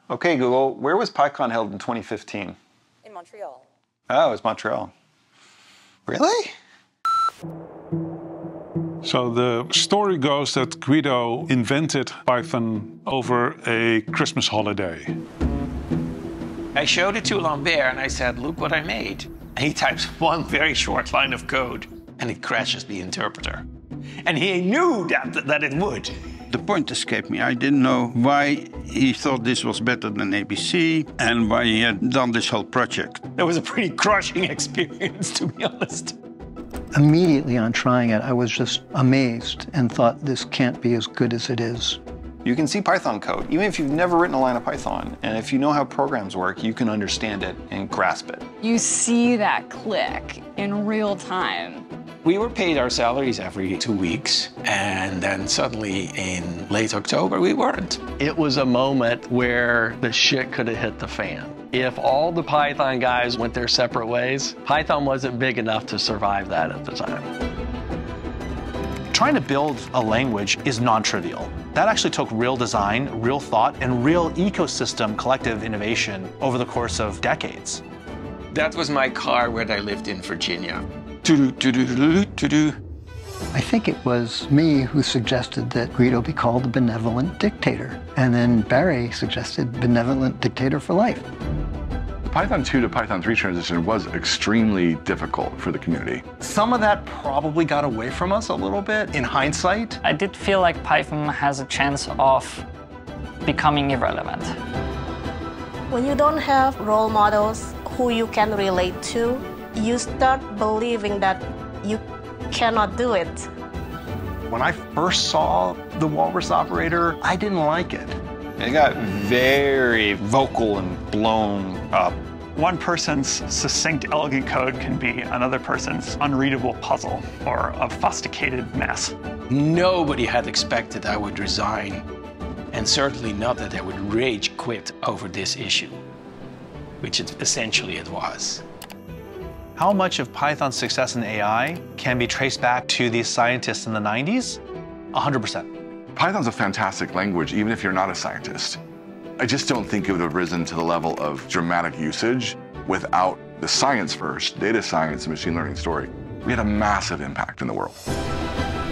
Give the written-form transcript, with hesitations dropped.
Okay, Google, where was PyCon held in 2015? In Montreal. Oh, it was Montreal. Really? So the story goes that Guido invented Python over a Christmas holiday. I showed it to Lambert and I said, look what I made. And he types one very short line of code and it crashes the interpreter. And he knew that it would. The point escaped me. I didn't know why he thought this was better than ABC and why he had done this whole project. That was a pretty crushing experience, to be honest. Immediately on trying it, I was just amazed and thought this can't be as good as it is. You can see Python code, even if you've never written a line of Python. And if you know how programs work, you can understand it and grasp it. You see that click in real time. We were paid our salaries every 2 weeks, and then suddenly in late October, we weren't. It was a moment where the shit could have hit the fan. If all the Python guys went their separate ways, Python wasn't big enough to survive that at the time. Trying to build a language is non-trivial. That actually took real design, real thought, and real ecosystem collective innovation over the course of decades. That was my car when I lived in Virginia. I think it was me who suggested that Guido be called the benevolent dictator. And then Barry suggested benevolent dictator for life. The Python 2 to Python 3 transition was extremely difficult for the community. Some of that probably got away from us a little bit in hindsight. I did feel like Python has a chance of becoming irrelevant. When you don't have role models who you can relate to, you start believing that you cannot do it. When I first saw the Walrus operator, I didn't like it. It got very vocal and blown up. One person's succinct, elegant code can be another person's unreadable puzzle or a fustigated mess. Nobody had expected I would resign, and certainly not that I would rage quit over this issue, which essentially it was. How much of Python's success in AI can be traced back to these scientists in the 90s? 100%. Python's a fantastic language, even if you're not a scientist. I just don't think it would have risen to the level of dramatic usage without the science first, data science and machine learning story. We had a massive impact in the world.